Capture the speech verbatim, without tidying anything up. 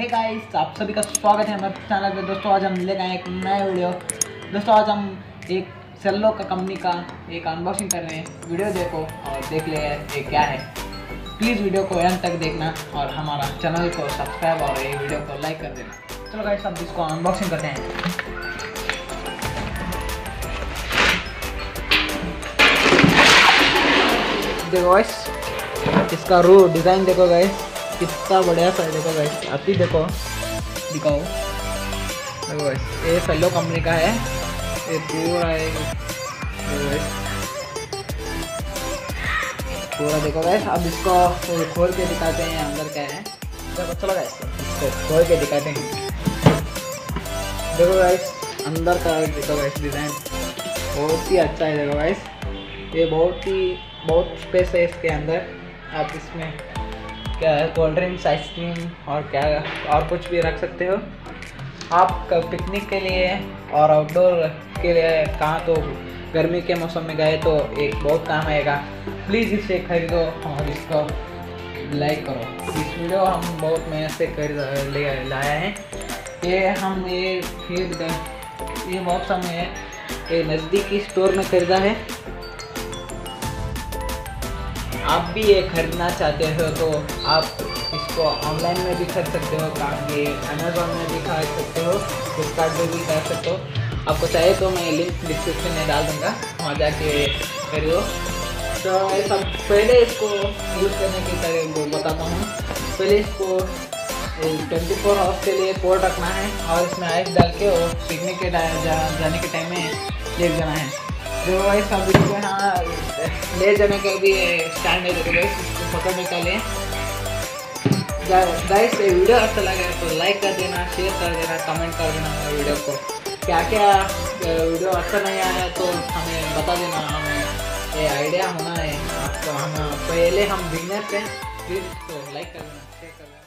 Hey guys, आप सभी का स्वागत है हमारे चैनल पे। दोस्तों आज हम लेकर आए एक नया वीडियो। दोस्तों आज हम एक सेल्लो का कंपनी का एक अनबॉक्सिंग कर रहे हैं। वीडियो देखो और देख ले ये क्या है। प्लीज़ वीडियो को एंड तक देखना और हमारा चैनल को सब्सक्राइब और ये वीडियो को लाइक कर देना। चलो गाइस अब इसको अनबॉक्सिंग करते हैं। देखो गाइस, इसका रू डिज़ाइन देखो गाइस, कितना बढ़िया सा है। देखो गाइस, अति देखो दिखाओ। देखो गाइस, ये सेल्लो कंपनी का है। ये पूरा है, देखो गाइस पूरा देखो गाइस। अब इसको खोल के दिखाते हैं अंदर क्या है। देखो चलो गाइस, इसको खोल के दिखाते हैं। देखो गाइस अंदर का देखो गाइस, डिज़ाइन बहुत ही अच्छा है। देखो गाइस, ये बहुत ही बहुत स्पेस है इसके अंदर। आप इसमें क्या है, कोल्ड ड्रिंक्स, आइसक्रीम और क्या और कुछ भी रख सकते हो। आप पिकनिक के लिए और आउटडोर के लिए कहाँ तो गर्मी के मौसम में गए तो एक बहुत काम आएगा। प्लीज़ इसे खरीदो और इसको लाइक करो। इस वीडियो हम बहुत मेहनत से खरीद ले लाया है। ये हम ये फिर ये बॉक्स हमें ये नज़दीकी स्टोर में खरीदा है। आप भी ये खरीदना चाहते हो तो आप इसको ऑनलाइन में भी खरीद सकते हो। ये अमेज़ॉन में भी खरीद सकते हो, फ्लिपकार्ट में भी खरीद सकते हो। आपको चाहिए तो मैं लिंक डिस्क्रिप्शन में डाल दूँगा, वहाँ जाके खरीदो। तो ये सब पहले इसको यूज़ करने की तरह बताता हूँ। पहले इसको ट्वेंटी फोर आवर्स के लिए कोल्ड रखना है और इसमें आइस डाल के और पिकनिक के जा, जाने के टाइम में ले जाना है। जो भाई सब इसको यहाँ ले जाने का भी स्टैंड है। देखो गाइस, इसको पकड़ने का लिए गाइस। ये वीडियो अच्छा लगे तो लाइक कर देना, शेयर कर देना, कमेंट कर देना हमारे वीडियो को। क्या क्या वीडियो अच्छा नहीं आया तो हमें बता देना, हमें ये आइडिया होना है आपको। हम पहले हम बिगनर थे, प्लीज़ तो लाइक कर देना, शेयर कर देना।